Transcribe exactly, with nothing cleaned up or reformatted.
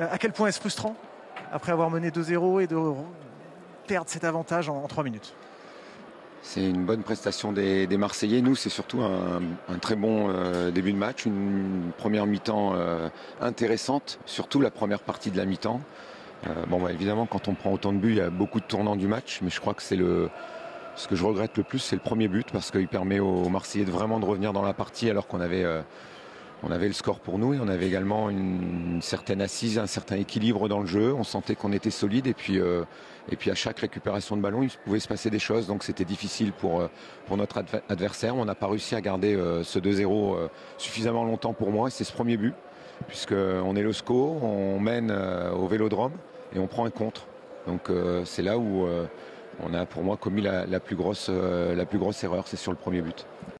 À quel point est-ce frustrant après avoir mené deux zéro et de perdre cet avantage en trois minutes? C'est une bonne prestation des, des Marseillais. Nous, c'est surtout un, un très bon euh, début de match, une première mi-temps euh, intéressante, surtout la première partie de la mi-temps. Euh, bon, bah, évidemment, quand on prend autant de buts, il y a beaucoup de tournants du match, mais je crois que c'est le ce que je regrette le plus, c'est le premier but, parce qu'il permet aux Marseillais de vraiment de revenir dans la partie, alors qu'on avait euh, on avait le score pour nous et on avait également une, une certaine assise, un certain équilibre dans le jeu. On sentait qu'on était solide et puis euh, et puis à chaque récupération de ballon, il pouvait se passer des choses. Donc c'était difficile pour pour notre adver- adversaire. On n'a pas réussi à garder euh, ce deux zéro euh, suffisamment longtemps pour moi. Et c'est ce premier but, puisque on est le SCO, on mène euh, au Vélodrome et on prend un contre. Donc euh, c'est là où euh, on a pour moi commis la, la plus grosse euh, la plus grosse erreur, c'est sur le premier but.